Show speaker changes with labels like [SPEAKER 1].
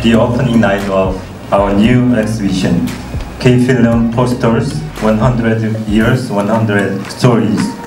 [SPEAKER 1] the opening night of our new exhibition, K-Film Posters 100 Years, 100 Stories.